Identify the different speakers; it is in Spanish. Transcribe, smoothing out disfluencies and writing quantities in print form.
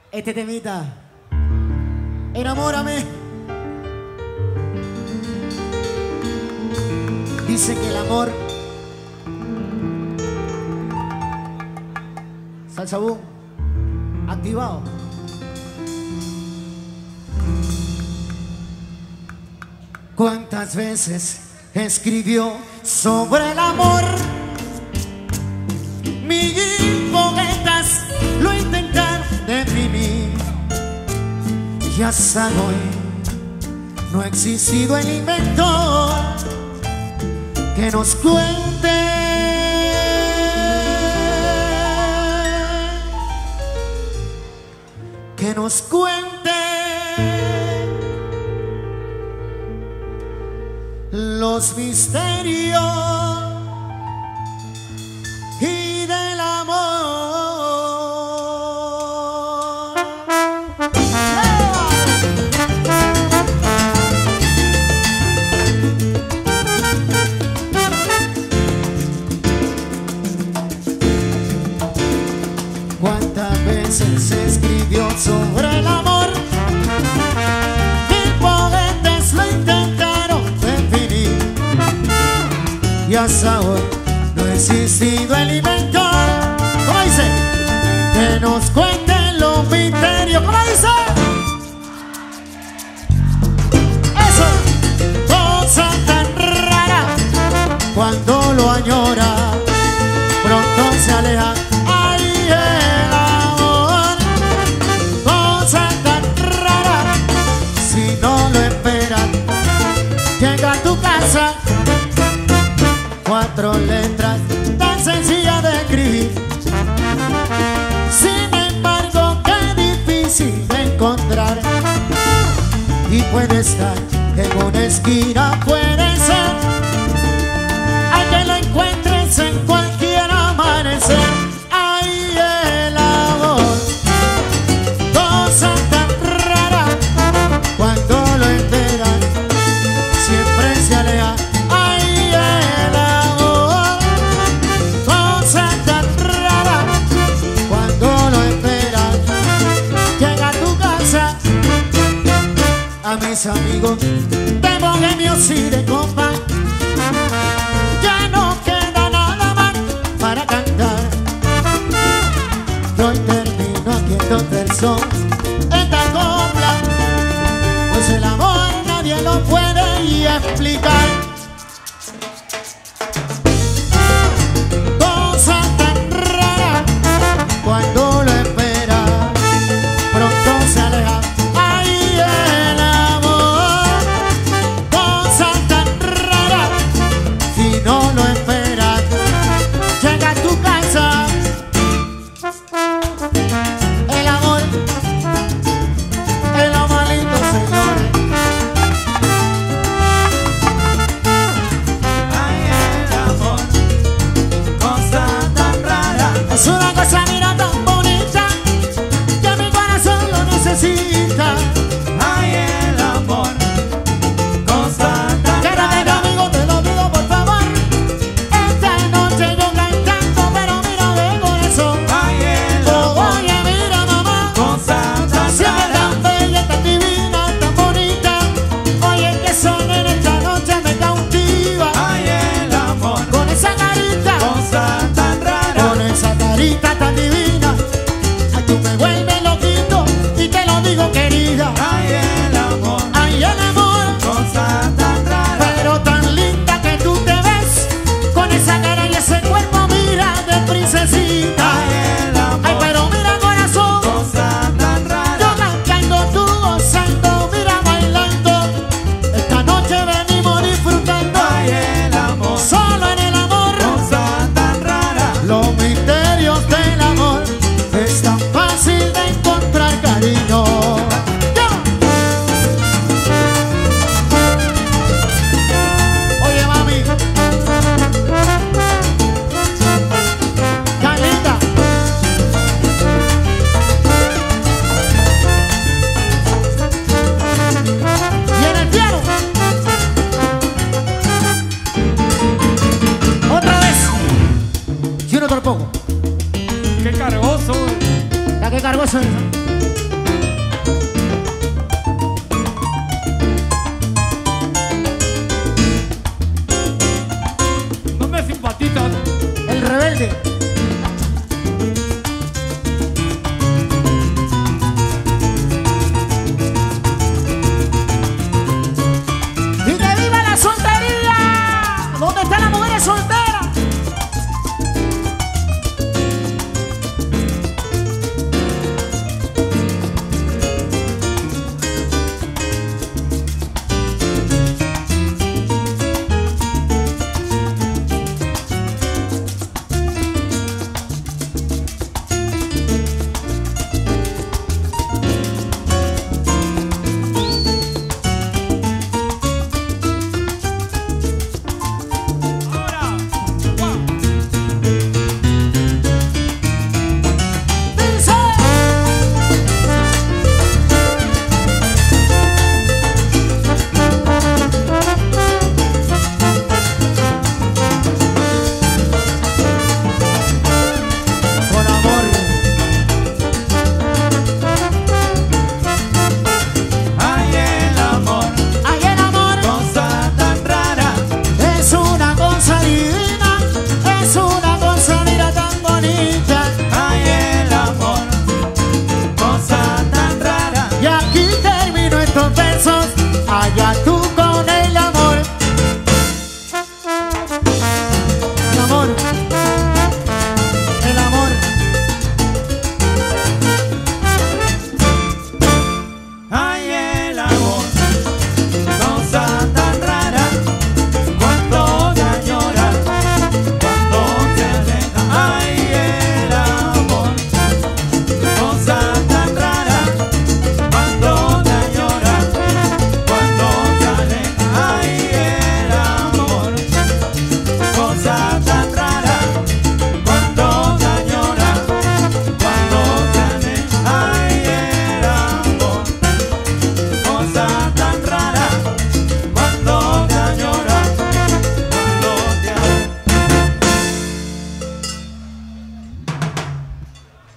Speaker 1: Este temita, enamórame. Dice que el amor, salsa boom, activado. ¿Cuántas veces escribió sobre el amor? Mil poetas lo intentaron definir y hasta hoy no ha existido el invento que nos cuente los misterios y del amor. ¿Cuántas veces se escribió sobre el amor? Mil poetas lo intentaron definir y hasta hoy no ha existido el invento. ¿Cómo dice? Que nos cuenten los misterios. ¿Cómo dice? Eso, cosa tan rara, cuando lo añora, pronto se aleja. Ay, el amor, cosa tan rara, si no lo esperas, llega a tu casa. Cuatro letras tan sencillas de escribir, sin embargo qué difícil de encontrar. Y puede estar en una esquina, puede ser, hay que lo encuentres en cualquier amanecer. Ay, el amor, cosa tan rara, cuando lo esperas, siempre se aleja. A mis amigos de bohemios y de copa, ya no queda nada más para cantar. Yo termino haciéndote el son esta copla, pues el amor nadie lo puede explicar. Cosa tan rara, cuando lo espera, pronto se aleja. No lo esperas, llega a tu casa. El amor es lo más lindo, señores.
Speaker 2: Ay, el amor, cosa tan rara.
Speaker 1: Es una cosa, mira, tan bonita, que mi corazón lo necesita.
Speaker 2: Ay, el amor, cosa tan rara.
Speaker 1: Quédate conmigo, te lo pido por favor. Tan divina, ay, tú me vuelves loquito y te lo digo, querida.
Speaker 2: Ay, el amor,
Speaker 1: cosa
Speaker 2: tan rara,
Speaker 1: pero tan linda que tú te ves, con esa cara y ese cuerpo, mira, de princesita.
Speaker 2: ay, el amor,
Speaker 1: Ay, pero mira, corazón,
Speaker 2: cosa tan rara.
Speaker 1: yo cantando, tú gozando, mira, bailando. Esta noche venimos disfrutando.
Speaker 2: Ay, el amor,
Speaker 1: Solo en el amor,
Speaker 2: cosa tan rara.
Speaker 1: los misterios del amor, es tan fácil de encontrar, cariño. Oye, mami, Carlita, y en el piano, otra vez, y uno tampoco.
Speaker 2: Qué cargoso.
Speaker 1: La que cargó eso.